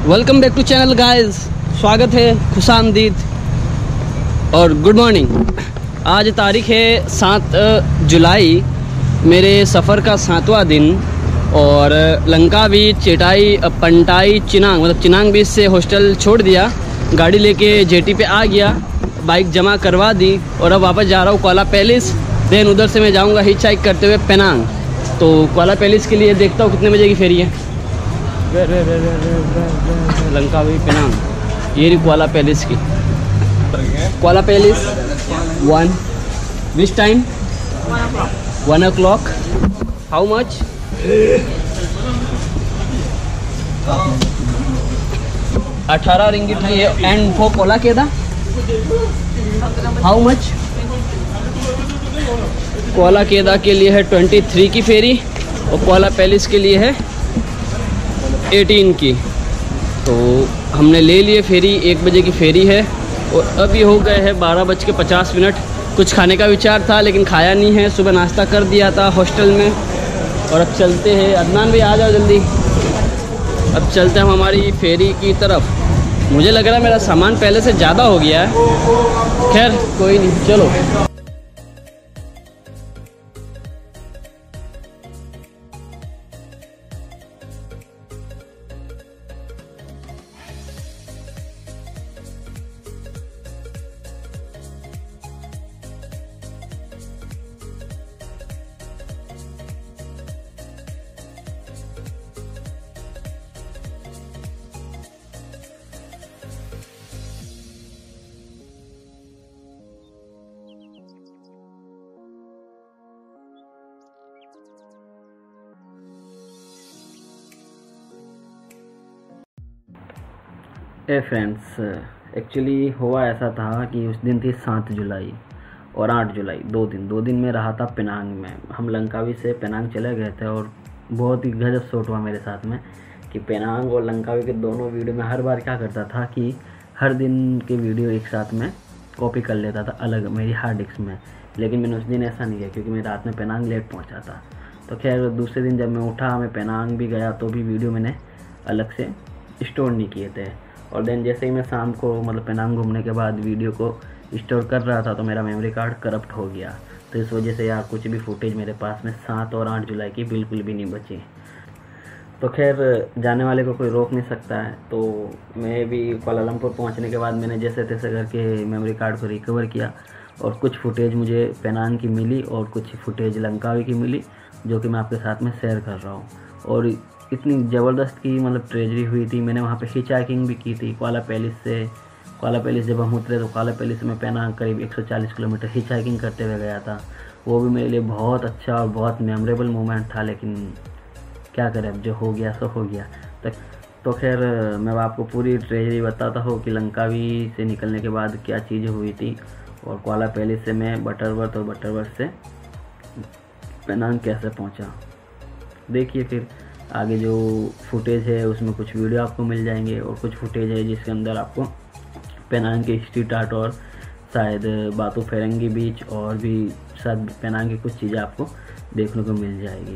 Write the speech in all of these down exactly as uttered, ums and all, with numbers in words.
Welcome back to channel guys, स्वागत है, खुशामदीद और गुड मॉर्निंग। आज तारीख है सात जुलाई, मेरे सफ़र का सातवां दिन और लंका बीच, चेटाई, पंटाई, चिनांग मतलब चिनांग बीच से हॉस्टल छोड़ दिया, गाड़ी लेके जेटी पे आ गया, बाइक जमा करवा दी और अब वापस जा रहा हूँ कुआला पैलेस। देन उधर से मैं जाऊँगा हिच हाइक करते हुए पेनांग। तो कुआला पैलेस के लिए देखता हूँ कितने बजे की फेरी है। रे रे रे रे रे रे लंका भी पेनांग, ये रही कुआला पैलेस की। Kuala palace one which time one o'clock. How much? अठारह रिंगिट है and for Kuala Kedah how much? Kuala Kedah के लिए है ट्वेंटी थ्री की फेरी और कुआला पैलेस के लिए है एटीन की। तो हमने ले लिए फेरी, एक बजे की फेरी है और अभी हो गए हैं बारह बज के पचास मिनट। कुछ खाने का विचार था लेकिन खाया नहीं है, सुबह नाश्ता कर दिया था हॉस्टल में और अब चलते हैं। अदनान भाई आ जाओ जल्दी, अब चलते हैं हम हमारी फेरी की तरफ। मुझे लग रहा है मेरा सामान पहले से ज़्यादा हो गया है, खैर कोई नहीं, चलो। ए फ्रेंड्स, एक्चुअली हुआ ऐसा था कि उस दिन थी सात जुलाई और आठ जुलाई, दो दिन दो दिन में रहा था पेनांग में। हम लंकावी से पेनांग चले गए थे और बहुत ही गजब शॉट हुआ मेरे साथ में कि पेनांग और लंकावी के दोनों वीडियो में हर बार क्या करता था कि हर दिन के वीडियो एक साथ में कॉपी कर लेता था अलग मेरी हार्ड डिस्क में। लेकिन मैंने उस दिन ऐसा नहीं किया क्योंकि मैं रात में पेनांग लेट पहुँचा था। तो खैर दूसरे दिन जब मैं उठा, मैं पेनांग भी गया तो भी वीडियो मैंने अलग से स्टोर नहीं किए थे। और देन जैसे ही मैं शाम को मतलब पेनांग घूमने के बाद वीडियो को स्टोर कर रहा था तो मेरा मेमोरी कार्ड करप्ट हो गया। तो इस वजह से यार कुछ भी फुटेज मेरे पास में सात और आठ जुलाई की बिल्कुल भी नहीं बची। तो खैर जाने वाले को कोई रोक नहीं सकता है। तो मैं भी कुआलालंपुर पहुंचने के बाद मैंने जैसे तैसे करके मेमोरी कार्ड को रिकवर किया और कुछ फुटेज मुझे पेनांग की मिली और कुछ फुटेज लंकावी की मिली, जो कि मैं आपके साथ में शेयर कर रहा हूँ। और इतनी ज़बरदस्त की मतलब ट्रेजरी हुई थी। मैंने वहाँ पे हिच हाइकिंग भी की थी कुआला पैलेस से। कुआला पैलेस जब हम उतरे तो कुआला पैलेस में पेनांग करीब एक सौ चालीस किलोमीटर हिच हाइकिंग करते हुए गया था। वो भी मेरे लिए बहुत अच्छा और बहुत मेमोरेबल मोमेंट था। लेकिन क्या करें, अब जो हो गया सो हो गया। तो, तो खैर मैं आपको पूरी ट्रेजरी बताता हूँ कि लंकावी से निकलने के बाद क्या चीज़ें हुई थी और कुआला पैलेस से मैं बटरवर्थ और बटरवर्थ से पेनांग कैसे पहुँचा। देखिए फिर आगे जो फुटेज है उसमें कुछ वीडियो आपको मिल जाएंगे और कुछ फुटेज है जिसके अंदर आपको पेनांग के स्ट्रीट आर्ट और शायद बातू फेरंगी बीच और भी शायद पेनांग की कुछ चीज़ें आपको देखने को मिल जाएगी।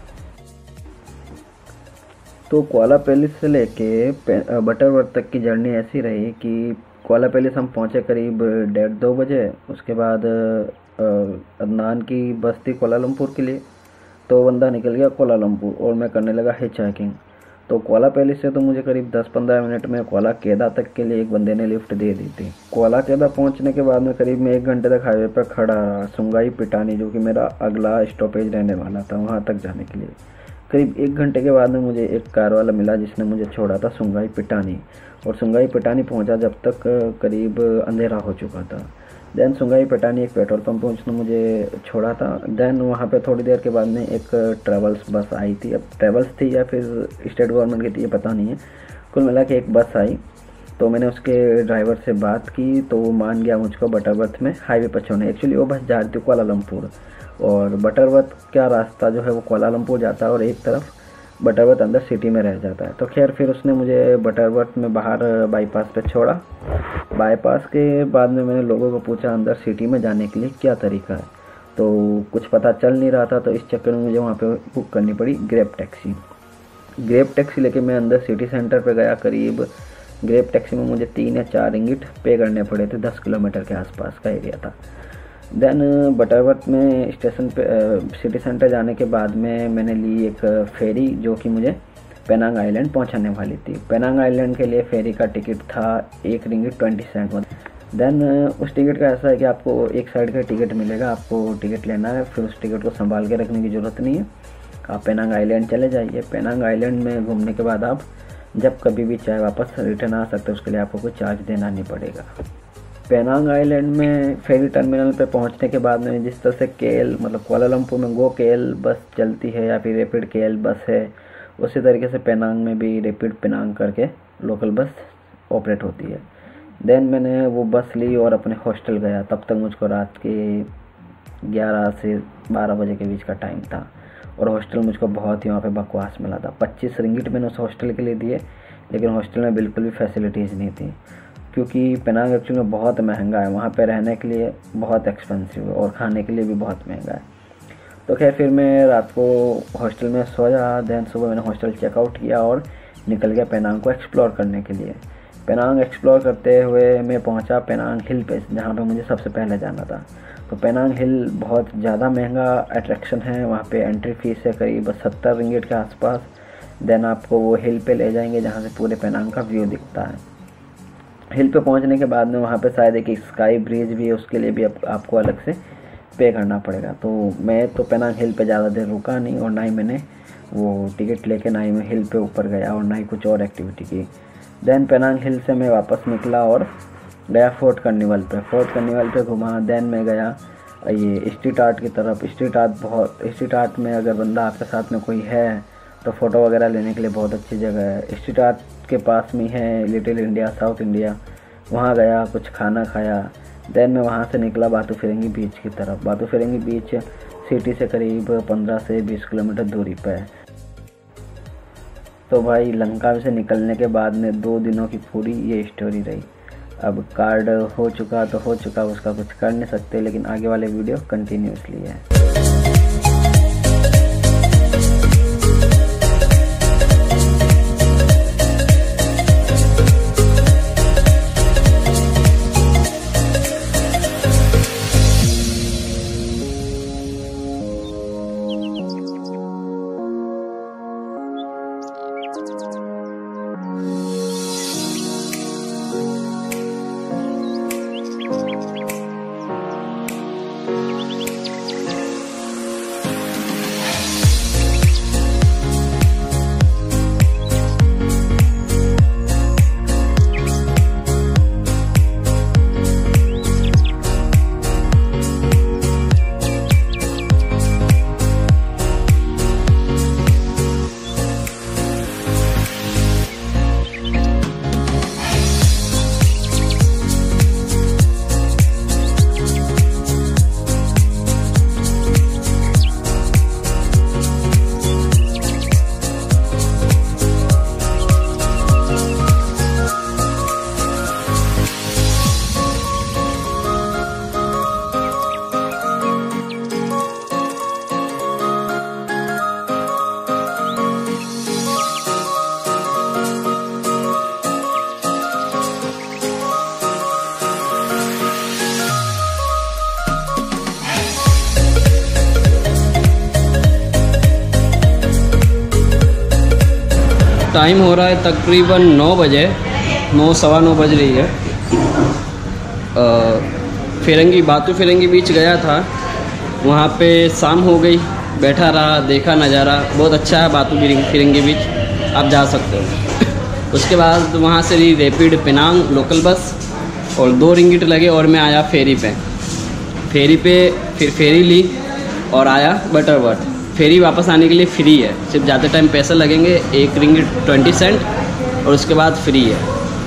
तो कुआला पैलेस से लेके बटरवर्थ तक की जर्नी ऐसी रही कि कुआला पैलेस हम पहुंचे करीब डेढ़ दो बजे। उसके बाद अदनान की बस थी कुआलालंपुर के लिए, तो बंदा निकल गया कुआलालंपुर और मैं करने लगा हिच हाइकिंग। तो कुआला पैलेस से तो मुझे करीब दस पंद्रह मिनट में कुआला केदा तक के लिए एक बंदे ने लिफ्ट दे दी थी। कुआला केदा पहुंचने के बाद में करीब मैं एक घंटे तक हाईवे पर खड़ा रहा, सुंगाई पिटानी, जो कि मेरा अगला स्टॉपेज रहने वाला था वहां तक जाने के लिए। करीब एक घंटे के बाद में मुझे एक कार वाला मिला जिसने मुझे छोड़ा था सुंगाई पिटानी, और सुंगाई पिटानी पहुँचा जब तक करीब अंधेरा हो चुका था। देन सुंगाई पिटानी एक पेट्रोल पंप पर उसने मुझे छोड़ा था। देन वहाँ पे थोड़ी देर के बाद में एक ट्रेवल्स बस आई थी। अब ट्रेवल्स थी या फिर स्टेट गवर्नमेंट की थी ये पता नहीं है, कुल मिला के एक बस आई। तो मैंने उसके ड्राइवर से बात की तो वो मान गया मुझको बटरवर्थ में हाईवे पर छोड़ने। एक्चुअली वो बस जा रही थी कुआलालंपुर और बटरवर्थ का रास्ता जो है वो कुआलालंपुर जाता है और एक तरफ बटरवर्थ अंदर सिटी में रह जाता है। तो खैर फिर उसने मुझे बटरवर्थ में बाहर बाईपास पे छोड़ा। बाईपास के बाद में मैंने लोगों को पूछा अंदर सिटी में जाने के लिए क्या तरीका है, तो कुछ पता चल नहीं रहा था। तो इस चक्कर में मुझे वहाँ पे बुक करनी पड़ी ग्रैब टैक्सी। ग्रेप टैक्सी लेके मैं अंदर सिटी सेंटर पे गया। करीब ग्रेप टैक्सी में मुझे तीन या चार रिंगिट पे करने पड़े थे, दस किलोमीटर के आसपास का एरिया था। देन बटरवर्थ में स्टेशन पे सिटी सेंटर जाने के बाद में मैंने ली एक फेरी जो कि मुझे पेनांग आइलैंड पहुंचाने वाली थी। पेनांग आइलैंड के लिए फेरी का टिकट था एक रिंगिट ट्वेंटी सेंट। देन उस टिकट का ऐसा है कि आपको एक साइड का टिकट मिलेगा, आपको टिकट लेना है, फिर उस टिकट को संभाल के रखने की ज़रूरत नहीं है। आप पेनांग आइलैंड चले जाइए। पेनांग आइलैंड में घूमने के बाद आप जब कभी भी चाहे वापस रिटर्न आ सकते हो, उसके लिए आपको कोई चार्ज देना नहीं पड़ेगा। पेनांग आइलैंड में फेरी टर्मिनल पे पहुंचने के बाद में जिस तरह से केएल मतलब कुआलालंपुर में गो केएल बस चलती है या फिर रैपिड केएल बस है, उसी तरीके से पेनांग में भी रैपिड पेनांग करके लोकल बस ऑपरेट होती है। देन मैंने वो बस ली और अपने हॉस्टल गया। तब तक मुझको रात के ग्यारह से बारह बजे के बीच का टाइम था और हॉस्टल मुझको बहुत ही वहाँ पे बकवास मिला था। पच्चीस रिंगिट मैंने उस हॉस्टल के लिए दिए, लेकिन हॉस्टल में बिल्कुल भी फैसिलिटीज़ नहीं थी, क्योंकि पेनांग एक्चुअली में बहुत महंगा है। वहाँ पे रहने के लिए बहुत एक्सपेंसिव है और खाने के लिए भी बहुत महंगा है। तो खैर फिर मैं रात को हॉस्टल में सोया। देन सुबह मैंने हॉस्टल चेकआउट किया और निकल गया पेनांग को एक्सप्लोर करने के लिए। पेनांग एक्सप्लोर करते हुए मैं पहुँचा पेनांग हिल पे, जहाँ पे मुझे सबसे पहले जाना था। तो पेनांग हिल बहुत ज़्यादा महंगा अट्रैक्शन है। वहाँ पे एंट्री फीस है करीब सत्तर रिंगिट के आसपास। देन आपको वो हिल पे ले जाएंगे जहाँ से पूरे पेनांग का व्यू दिखता है। हिल पे पहुँचने के बाद में वहाँ पे शायद एक स्काई ब्रिज भी है, उसके लिए भी आप, आपको अलग से पे करना पड़ेगा। तो मैं तो पेनांग हिल पे ज़्यादा देर रुका नहीं और ना ही मैंने वो टिकट लेके ना ही मैं हिल पे ऊपर गया और ना ही कुछ और एक्टिविटी की। देन पेनांग हिल से मैं वापस निकला और गया फोर्ट कर्निवल पे। फोर्ट कर्निवल पे घुमा। देन मैं गया ये स्ट्रीट आर्ट की तरफ। स्ट्रीट आर्ट बहुत स्ट्रीट आर्ट में अगर बंदा आपके साथ में कोई है तो फ़ोटो वगैरह लेने के लिए बहुत अच्छी जगह है। स्ट्रीट आर्ट के पास में है लिटिल इंडिया, साउथ इंडिया। वहाँ गया, कुछ खाना खाया। देन मैं वहाँ से निकला बातू फिरंगी बीच की तरफ। बातू फिरंगी बीच सिटी से करीब पंद्रह से बीस किलोमीटर दूरी पर है। तो भाई लंका से निकलने के बाद में दो दिनों की पूरी ये स्टोरी रही। अब कार्ड हो चुका तो हो चुका, उसका कुछ कर नहीं सकते, लेकिन आगे वाले वीडियो कंटिन्यूसली है। टाइम हो रहा है तकरीबन नौ बजे, नौ सवा नौ बज रही है। फिरंगी बातू फिरंगी बीच गया था, वहाँ पे शाम हो गई, बैठा रहा, देखा नज़ारा बहुत अच्छा है। बातू फिरंगी बीच आप जा सकते हो। उसके बाद वहाँ से ली रैपिड पेनांग लोकल बस और दो रिंगिट लगे और मैं आया फेरी पे। फेरी पे फिर फेरी ली और आया बटरवर्थ। फेरी वापस आने के लिए फ्री है, सिर्फ जाते टाइम पैसे लगेंगे, एक रिंगिट ट्वेंटी सेंट और उसके बाद फ्री है।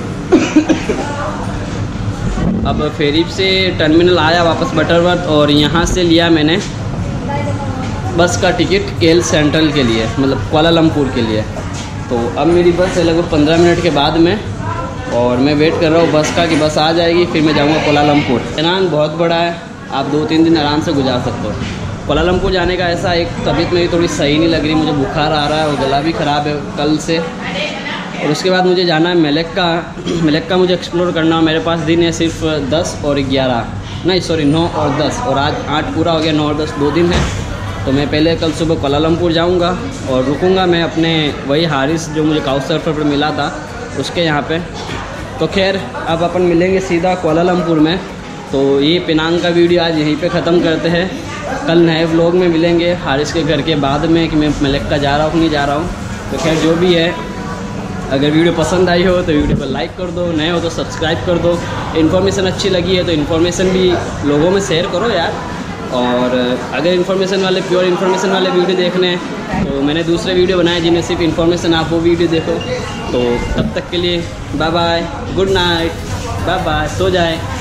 अब फेरी से टर्मिनल आया वापस बटरवर्थ और यहाँ से लिया मैंने बस का टिकट केएल सेंट्रल के लिए, मतलब कुआलालंपुर के लिए। तो अब मेरी बस है लगभग पंद्रह मिनट के बाद में और मैं वेट कर रहा हूँ बस का कि बस आ जाएगी, फिर मैं जाऊँगा कुआलालंपुर। पेनांग बहुत बड़ा है, आप दो तीन दिन आराम से गुजार सकते हो। कोलालमपुर जाने का ऐसा एक तबीयत मेरी थोड़ी सही नहीं लग रही, मुझे बुखार आ रहा है और गला भी ख़राब है कल से। और उसके बाद मुझे जाना है मलक्का। मलक्का मुझे एक्सप्लोर करना, मेरे पास दिन है सिर्फ दस और ग्यारह, नहीं सॉरी नौ और दस, और आज आठ पूरा हो गया, नौ और दस दो दिन है। तो मैं पहले कल सुबह कोलालमपुर जाऊंगा और रुकूंगा मैं अपने वही हारिस जो मुझे काउच सर्फर पर मिला था उसके यहाँ पे। तो खैर अब अपन मिलेंगे सीधा कोलालमपुर में। तो ये पेनांग का वीडियो आज यहीं पे ख़त्म करते हैं। कल नए व्लॉग में मिलेंगे हारिस के घर के बाद में कि मैं मलक्का जा रहा हूँ नहीं जा रहा हूँ। तो खैर जो भी है, अगर वीडियो पसंद आई हो तो वीडियो को लाइक कर दो, नए हो तो सब्सक्राइब कर दो। इन्फॉर्मेशन अच्छी लगी है तो इन्फॉर्मेशन भी लोगों में शेयर करो यार। और अगर इन्फॉर्मेशन वाले प्योर इन्फॉर्मेशन वाले वीडियो देखने हैं तो मैंने दूसरे वीडियो बनाए जिनमें सिर्फ इन्फॉर्मेशन, आप वो वीडियो देखो। तो तब तक के लिए bye bye, good night, bye bye, सो जाए।